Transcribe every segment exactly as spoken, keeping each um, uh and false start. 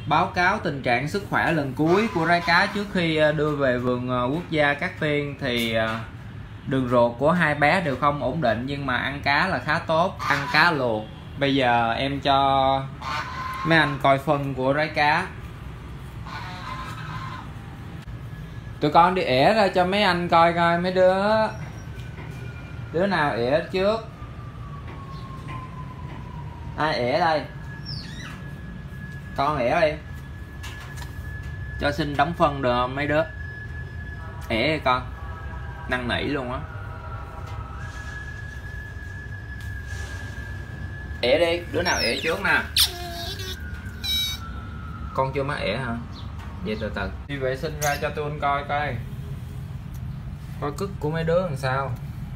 Báo cáo tình trạng sức khỏe lần cuối của rái cá trước khi đưa về vườn quốc gia Cát Tiên thì đường ruột của hai bé đều không ổn định, nhưng mà ăn cá là khá tốt, ăn cá luộc. Bây giờ em cho mấy anh coi phân của rái cá. Tụi con đi ỉa ra cho mấy anh coi coi mấy đứa đứa nào ỉa trước. Ai ỉa đây? Con ỉa đi, cho xin đóng phân được không mấy đứa? Ỉa đi con, năn nỉ luôn á. Ỉa đi, đứa nào ỉa trước nè? Con chưa má ỉa hả? Vậy từ từ đi vệ sinh ra cho tôi coi coi coi cứt của mấy đứa làm sao.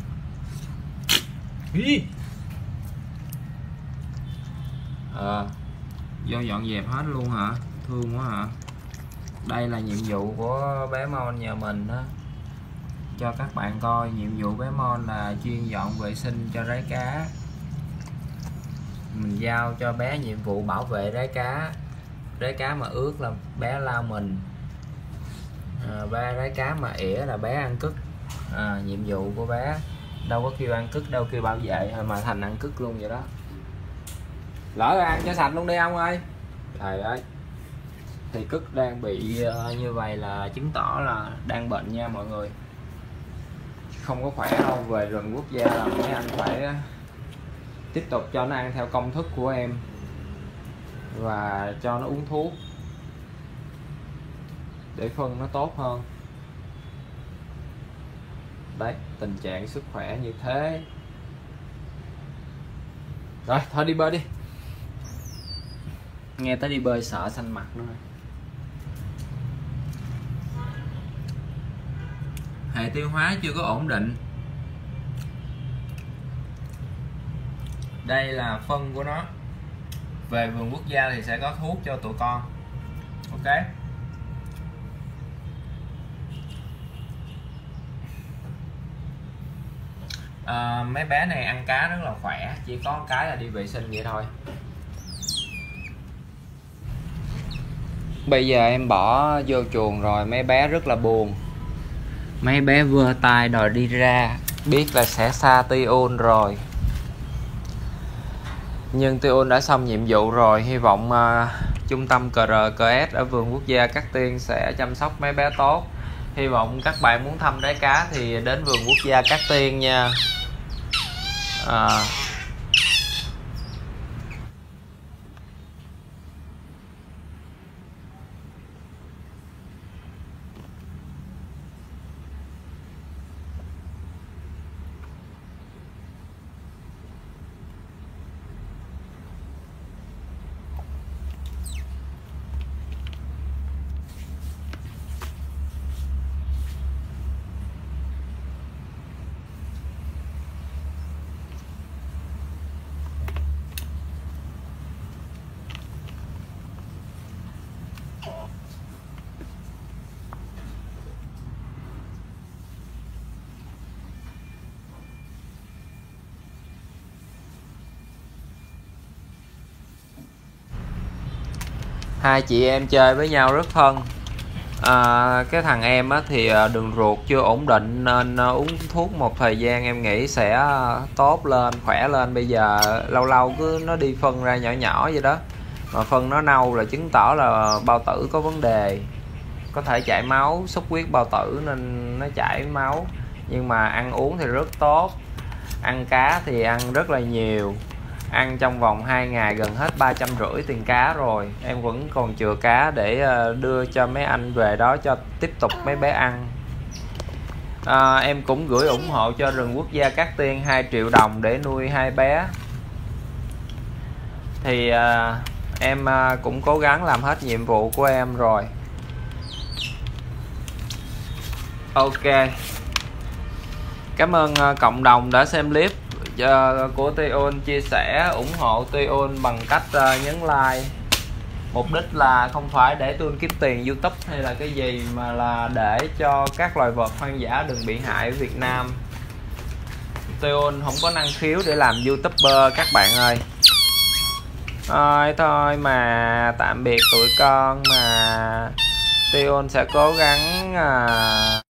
Ý. Ờ, vô dọn dẹp hết luôn hả? Thương quá hả? Đây là nhiệm vụ của bé Mon nhà mình đó. Cho các bạn coi, nhiệm vụ bé Mon là chuyên dọn vệ sinh cho rái cá. Mình giao cho bé nhiệm vụ bảo vệ rái cá. Rái cá mà ướt là bé lao mình, à, ba rái cá mà ỉa là bé ăn cứt. À, nhiệm vụ của bé đâu có kêu ăn cứt đâu, kêu bảo vệ thôi mà thành ăn cứt luôn vậy đó. Lỡ ra ăn cho sạch luôn đi ông ơi. Trời ơi, thì cứt đang bị uh, như vậy là chứng tỏ là đang bệnh nha mọi người, không có khỏe đâu. Về rừng quốc gia là mấy anh phải uh, tiếp tục cho nó ăn theo công thức của em và cho nó uống thuốc để phân nó tốt hơn. Đấy, tình trạng sức khỏe như thế. Rồi, thôi đi bơi đi. Nghe tới đi bơi sợ xanh mặt nữa. Hệ tiêu hóa chưa có ổn định. Đây là phân của nó. Về vườn quốc gia thì sẽ có thuốc cho tụi con. Ok. À, mấy bé này ăn cá rất là khỏe, chỉ có cái là đi vệ sinh vậy thôi. Bây giờ em bỏ vô chuồng rồi, mấy bé rất là buồn. Mấy bé vơ tay đòi đi ra, biết là sẽ xa Tion rồi. Nhưng Tion đã xong nhiệm vụ rồi. Hy vọng uh, trung tâm cờ rờ cờ ét ở vườn quốc gia Cát Tiên sẽ chăm sóc mấy bé tốt. Hy vọng các bạn muốn thăm rái cá thì đến vườn quốc gia Cát Tiên nha. À, hai chị em chơi với nhau rất thân. À, cái thằng em á, thì đường ruột chưa ổn định nên uống thuốc một thời gian em nghĩ sẽ tốt lên, khỏe lên. Bây giờ lâu lâu cứ nó đi phân ra nhỏ nhỏ vậy đó, mà phân nó nâu là chứng tỏ là bao tử có vấn đề, có thể chảy máu, xuất huyết bao tử nên nó chảy máu. Nhưng mà ăn uống thì rất tốt, ăn cá thì ăn rất là nhiều. Ăn trong vòng hai ngày gần hết ba trăm rưỡi tiền cá rồi. Em vẫn còn chừa cá để đưa cho mấy anh về đó cho tiếp tục mấy bé ăn. à, Em cũng gửi ủng hộ cho rừng quốc gia Cát Tiên hai triệu đồng để nuôi hai bé. Thì à, em à, cũng cố gắng làm hết nhiệm vụ của em rồi. Ok, cảm ơn à, cộng đồng đã xem clip của Tion chia sẻ, ủng hộ Tion bằng cách uh, nhấn like. Mục đích là không phải để tôi kiếm tiền YouTube hay là cái gì, mà là để cho các loài vật hoang dã đừng bị hại ở Việt Nam. Tion không có năng khiếu để làm YouTuber các bạn ơi. Thôi thôi mà tạm biệt tụi con, mà Tion sẽ cố gắng à,